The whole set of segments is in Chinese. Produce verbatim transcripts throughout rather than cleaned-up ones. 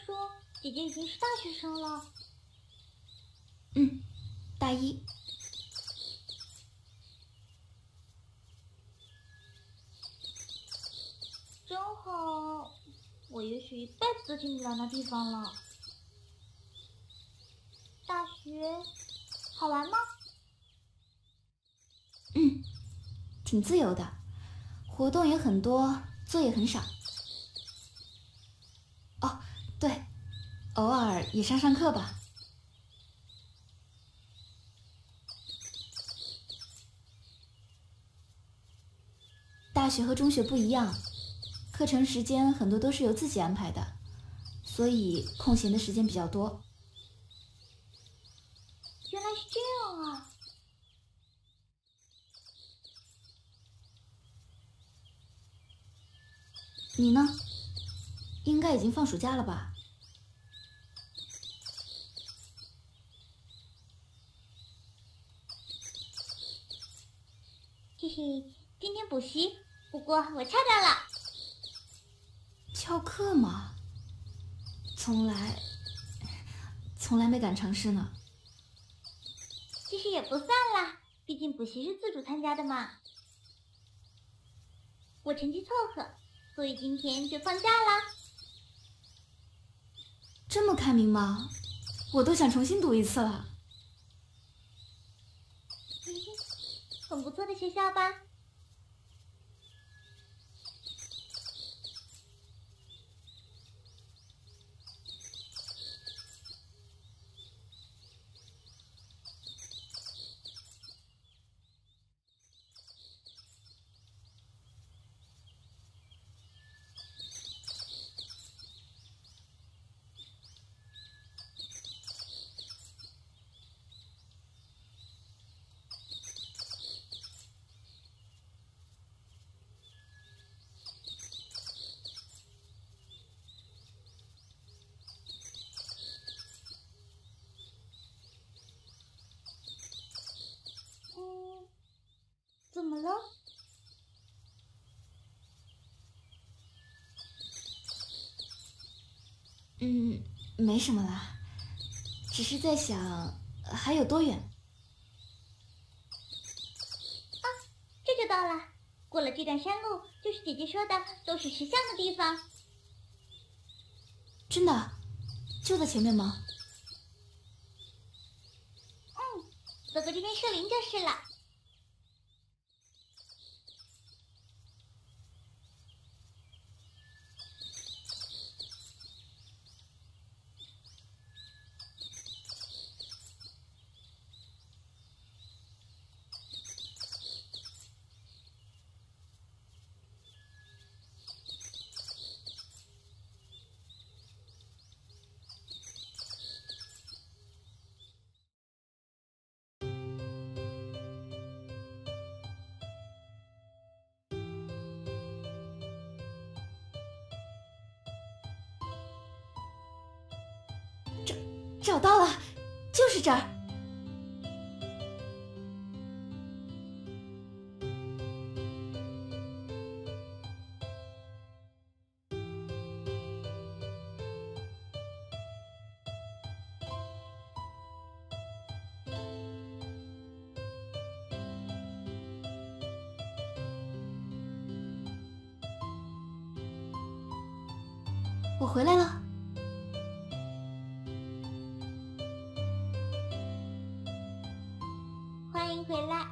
说姐姐已经是大学生了。 嗯，大一。 真好，我也许一辈子都进不了那地方了。大学好玩吗？ 嗯，挺自由的，活动也很多，作业很少。哦，对，偶尔也上上课吧。大学和中学不一样，课程时间很多都是由自己安排的，所以空闲的时间比较多。 原来是这样啊！ 你呢？应该已经放暑假了吧？ 嘿嘿，今天补习，不过我翘掉了。 翘课吗？从来，从来没敢尝试呢。 其实也不算啦，毕竟补习是自主参加的嘛。我成绩凑合，所以今天就放假啦。 这么开明吗？我都想重新读一次了。 嘿嘿，很不错的学校吧？嗯，怎么了？ 嗯，没什么啦，只是在想还有多远。 啊，这就到了。过了这段山路，就是姐姐说的都是石像的地方。 真的？就在前面吗？ 嗯，走过这片树林就是了。 找到了，就是这儿。我回来了。 欢迎回来。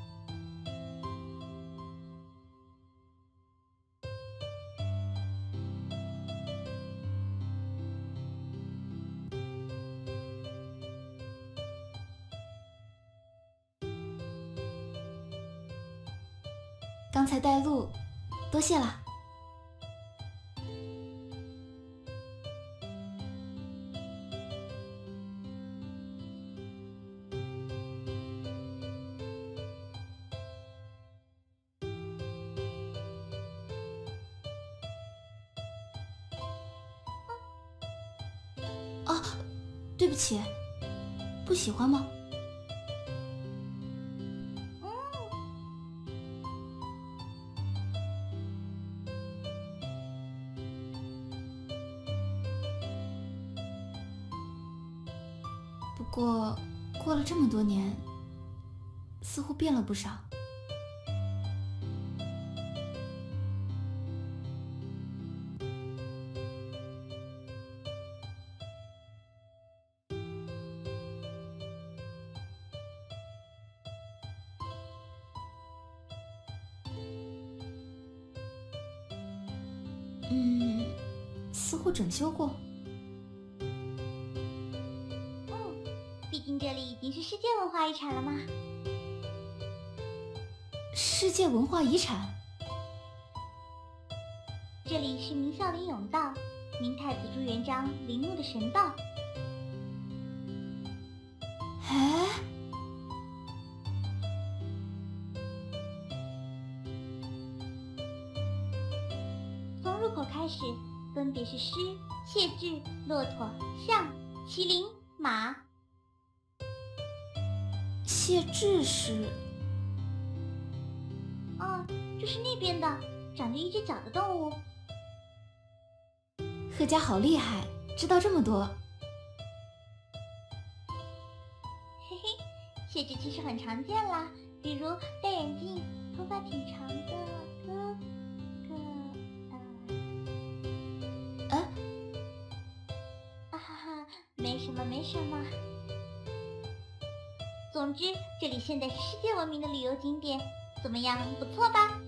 刚才带路，多谢了。啊，对不起，不喜欢吗？ 过，过了这么多年，似乎变了不少。嗯，似乎整修过。 嗯，毕竟这里已经是世界文化遗产了嘛。 世界文化遗产？ 这里是明孝陵甬道，明太子朱元璋陵墓的神道。 哎， 从入口开始，分别是狮、谢豸、骆驼、象、麒麟、马。 谢豸是？ 哦，就是那边的，长着一只脚的动物。 贺家好厉害，知道这么多。 嘿嘿，谢豸其实很常见啦，比如戴眼镜、头发挺长的哥哥， 啊？ 呃，啊哈哈，没什么没什么。总之，这里现在是世界闻名的旅游景点，怎么样？不错吧？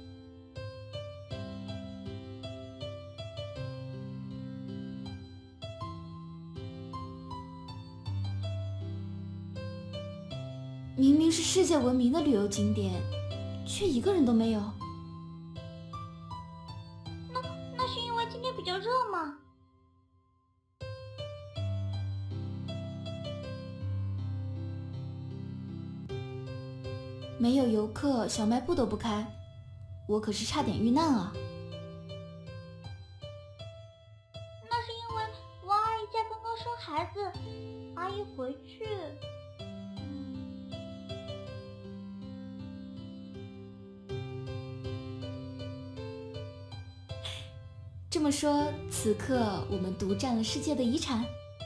明明是世界闻名的旅游景点，却一个人都没有。 那那是因为今天比较热嘛。 没有游客，小卖部都不开，我可是差点遇难啊！ 那是因为王阿姨家刚刚生孩子，阿姨回去。 这么说，此刻我们独占了世界的遗产。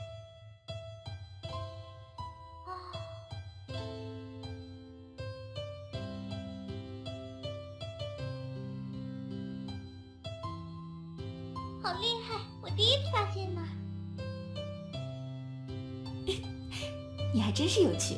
好厉害！我第一次发现呢。 你还真是有趣。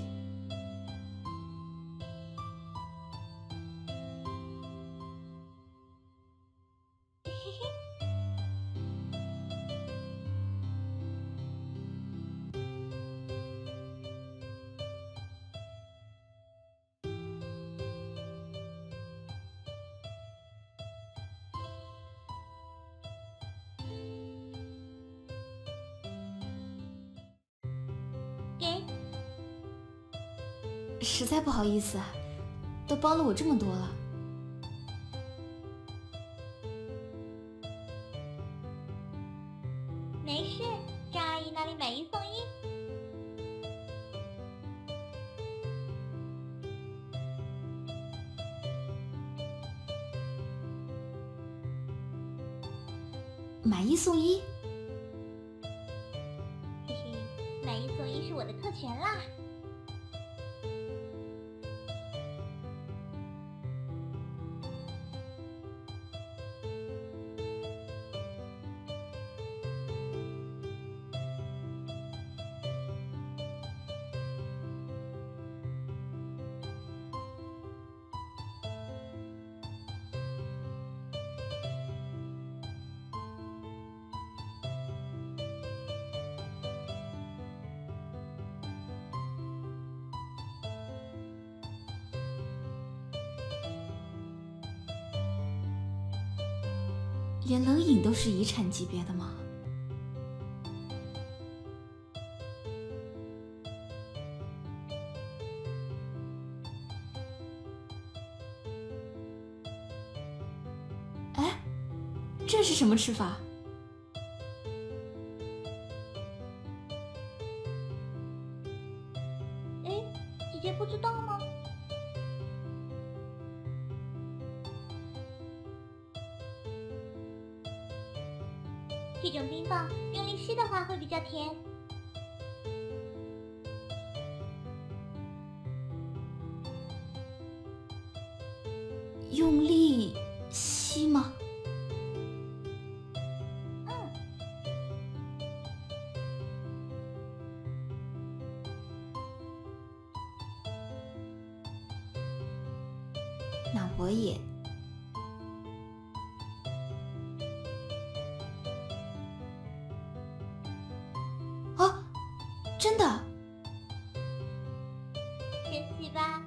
给， 实在不好意思啊，都包了我这么多了。 没事，张阿姨那里买一送一。 买一送一？ 嘿嘿，买一送一是我的特权啦。 连冷饮都是遗产级别的吗？哎，这是什么吃法？ 哎，姐姐不知道吗？这种冰棒用力吸的话会比较甜。 用力吸吗？ 嗯。 那我也。啊，真的。 神奇吧？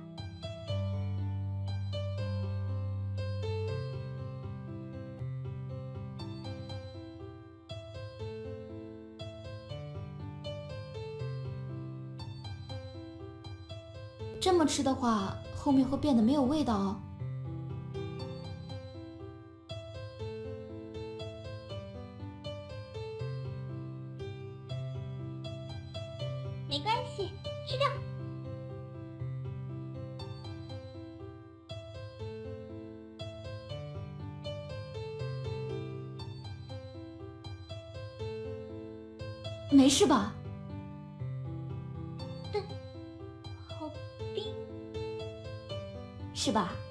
这么吃的话，后面会变得没有味道哦。 没关系，吃掉。 没事吧？ 对，好冰。 是吧？